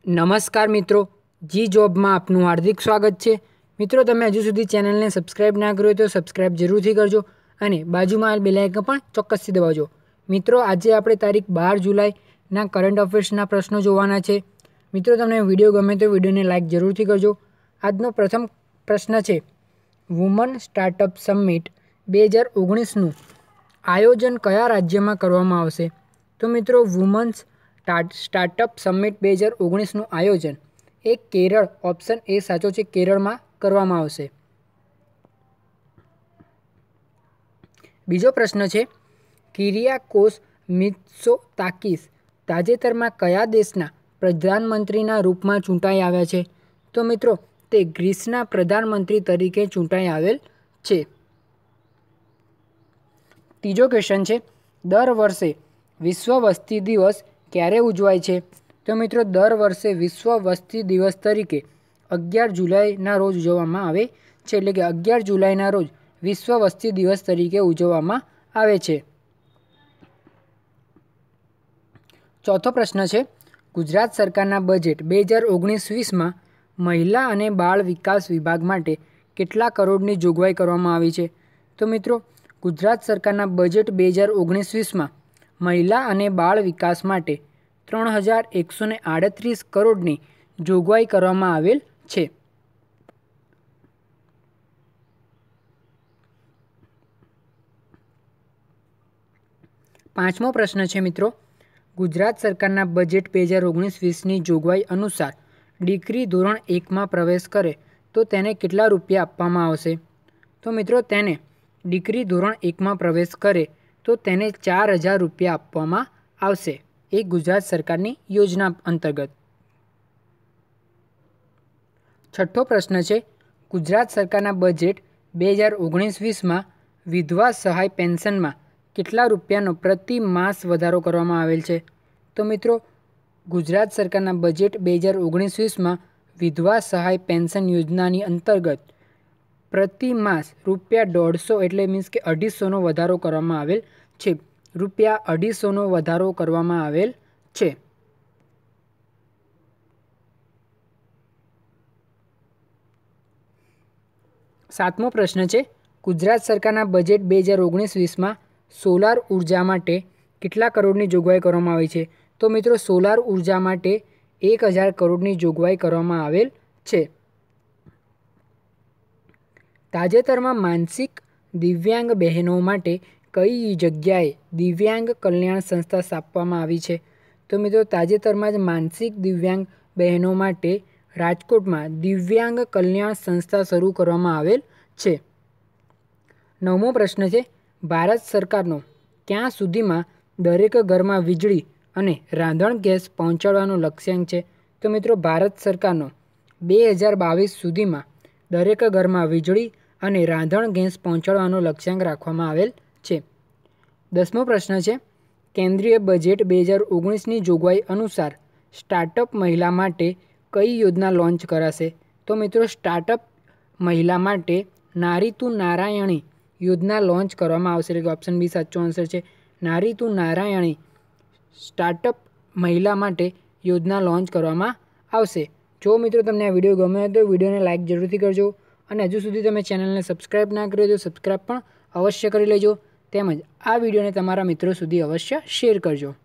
નમસ્કાર મિત્રો, જી જોબમાં આપનું હાર્દિક સ્વાગત છે। મિત્રો, તમે હજુ સુધી ચેનલને સબસ્ક્રાઇબ ના કર્યો તો સબસ્ક્રાઇબ જરૂરથી કરજો અને બાજુમાં બેલ આઇકન પણ ચોક્કસથી દબાવજો। મિત્રો, આજે આપણે તારીખ 12 જુલાઈના કરંટ અફેર્સના પ્રશ્નો જોવાના છે। મિત્રો, તમને વિડીયો ગમે તો વિડીયોને લાઇક જરૂરથી કરજો। આજનો પ્રથમ પ્રશ્ન છે, વુમન સ્ટાર્ટઅપ સમિટ 2019નું આયોજન કયા રાજ્યમાં કરવામાં આવશે? તો મિત્રો, વુમન્સ સ્ટાર્ટઅપ સમિટ 2019નું આયોજન એ કેરળ, ઓપ્શન એ સાચો છે, કેરળમાં કરવામાં આવશે। બીજો પ્રશ્ન છે, કિરિયાકોસ મિત્સોતાકીસ તાજેતરમાં કયા દેશના પ્રધાનમંત્રીના રૂપમાં ચૂંટાઈ આવ્યા છે? તો મિત્રો, તે ગ્રીસના પ્રધાનમંત્રી તરીકે ચૂંટાઈ આવેલ છે। ત્રીજો ક્વેશ્ચન છે, દર વર્ષે વિશ્વ વસ્તી દિવસ ક્યારે ઉજવાય છે? તો મિત્રો, દર વર્ષે વિશ્વ વસ્તી દિવસ તરીકે 11 જુલાઈના રોજ ઉજવવામાં આવે છે, એટલે કે 11 જુલાઈના રોજ વિશ્વ વસ્તી દિવસ તરીકે ઉજવવામાં આવે છે। ચોથો પ્રશ્ન છે, ગુજરાત સરકારના બજેટ 2019-20માં મહિલા અને બાળ વિકાસ વિભાગ માટે કેટલા કરોડની જોગવાઈ કરવામાં આવી છે? તો મિત્રો, ગુજરાત સરકારના બજેટ 2019-20માં મહિલા અને બાળ વિકાસ માટે 3138 કરોડની જોગવાઈ કરવામાં આવેલ છે। પાંચમો પ્રશ્ન છે મિત્રો, ગુજરાત સરકારના બજેટ 2019-20ની જોગવાઈ અનુસાર દીકરી ધોરણ 1માં પ્રવેશ કરે તો તેને કેટલા રૂપિયા આપવામાં આવશે? તો મિત્રો, તેને દીકરી ધોરણ 1માં પ્રવેશ કરે તો તેને 4000 રૂપિયા આપવામાં આવશે, એ ગુજરાત સરકારની યોજના અંતર્ગત। છઠ્ઠો પ્રશ્ન છે, ગુજરાત સરકારના બજેટ 2019-20માં વિધવા સહાય પેન્શનમાં કેટલા રૂપિયાનો પ્રતિ માસ વધારો કરવામાં આવેલ છે? તો મિત્રો, ગુજરાત સરકારના બજેટ 2019-20માં વિધવા સહાય પેન્શન યોજનાની અંતર્ગત પ્રતિ માસ ₹150 એટલે મીન્સ કે 250નો વધારો કરવામાં આવેલ છે, ₹250નો વધારો કરવામાં આવેલ છે। સાતમો પ્રશ્ન છે, ગુજરાત સરકારના બજેટ 2019-20માં સોલાર ઉર્જા માટે કેટલા કરોડની જોગવાઈ કરવામાં આવી છે? તો મિત્રો, સોલાર ઉર્જા માટે 1000 કરોડની જોગવાઈ કરવામાં આવેલ છે। તાજેતરમાં માનસિક દિવ્યાંગ બહેનો માટે કઈ જગ્યાએ દિવ્યાંગ કલ્યાણ સંસ્થા સ્થાપવામાં આવી છે? તો મિત્રો, તાજેતરમાં જ માનસિક દિવ્યાંગ બહેનો માટે રાજકોટમાં દિવ્યાંગ કલ્યાણ સંસ્થા શરૂ કરવામાં આવેલ છે। નવમો પ્રશ્ન છે, ભારત સરકારનો ક્યાં સુધીમાં દરેક ઘરમાં વીજળી અને રાંધણ ગેસ પહોંચાડવાનો લક્ષ્યાંક છે? તો મિત્રો, ભારત સરકારનો 2022 સુધીમાં દરેક ઘરમાં વીજળી અને રાંધણ ગેસ પહોંચાડવાનો લક્ષ્યાંક રાખવામાં આવેલ છે। 10મો પ્રશ્ન છે, કેન્દ્રીય બજેટ 2019ની જોગવાઈ અનુસાર સ્ટાર્ટઅપ મહિલા માટે કઈ યોજના લોન્ચ કરાશે? તો મિત્રો, સ્ટાર્ટઅપ મહિલા માટે નારી તું નારાયણી યોજના લોન્ચ કરવામાં આવશે, એટલે કે ઓપ્શન બી સાચો આન્સર છે, નારી તું નારાયણી સ્ટાર્ટઅપ મહિલા માટે યોજના લોન્ચ કરવામાં આવશે। જો મિત્રો, તમને આ વિડીયો ગમે તો વિડીયોને લાઇક જરૂરથી કરજો અને હજુ સુધી તમે ચેનલને સબસ્ક્રાઇબ ના કરી તો સબસ્ક્રાઇબ પણ અવશ્ય કરી લેજો, તેમજ આ વિડીયોને તમારા મિત્રો સુધી અવશ્ય શેર કરજો।